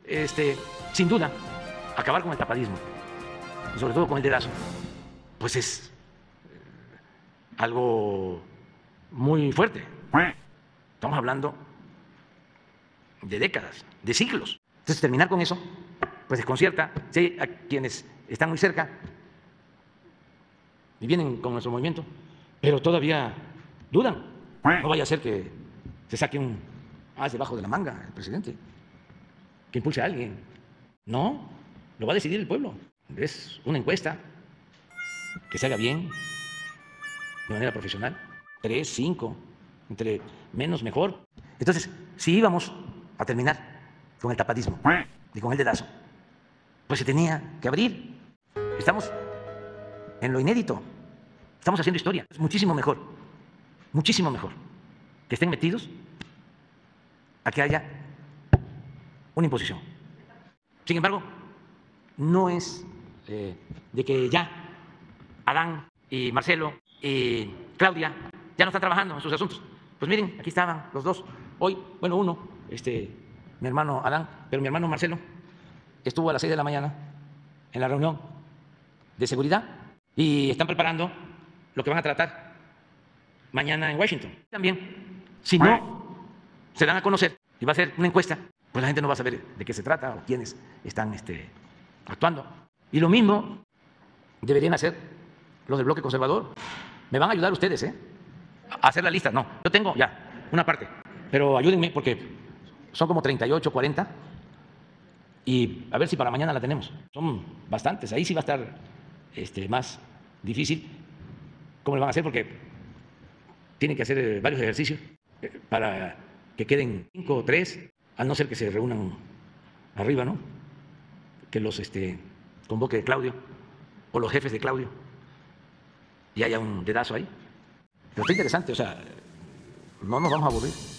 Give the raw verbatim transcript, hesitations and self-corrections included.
este, sin duda, acabar con el tapadismo, y sobre todo con el dedazo, pues es algo muy fuerte. Estamos hablando de décadas, de siglos. Entonces, terminar con eso, pues desconcierta. Si hay a quienes están muy cerca y vienen con nuestro movimiento, pero todavía dudan. No vaya a ser que se saque un as debajo de la manga el presidente, que impulse a alguien. No, lo va a decidir el pueblo. Es una encuesta que se haga bien, de manera profesional. Tres, cinco, entre menos mejor. Entonces, si íbamos a terminar con el tapadismo y con el dedazo, pues se tenía que abrir. Estamos en lo inédito, estamos haciendo historia. Es muchísimo mejor, muchísimo mejor que estén metidos a que haya una imposición. Sin embargo, no es eh, de que ya Adán y Marcelo y Claudia ya no están trabajando en sus asuntos. Pues miren, aquí estaban los dos. Hoy, bueno, uno, este, mi hermano Adán, pero mi hermano Marcelo estuvo a las seis de la mañana en la reunión de seguridad y están preparando lo que van a tratar mañana en Washington. También, si no se dan a conocer y va a ser una encuesta, pues la gente no va a saber de qué se trata o quiénes están este, actuando. Y lo mismo deberían hacer los del bloque conservador. Me van a ayudar ustedes, ¿eh? A hacer la lista. No, yo tengo ya una parte, pero ayúdenme porque son como treinta y ocho, cuarenta y a ver si para mañana la tenemos. Son bastantes, ahí sí va a estar este, más difícil. ¿Cómo lo van a hacer? Porque tienen que hacer varios ejercicios para que queden cinco o tres, a no ser que se reúnan arriba, ¿no? Que los este, convoque Claudio o los jefes de Claudio y haya un dedazo ahí. Pero está interesante, o sea, no nos vamos a aburrir.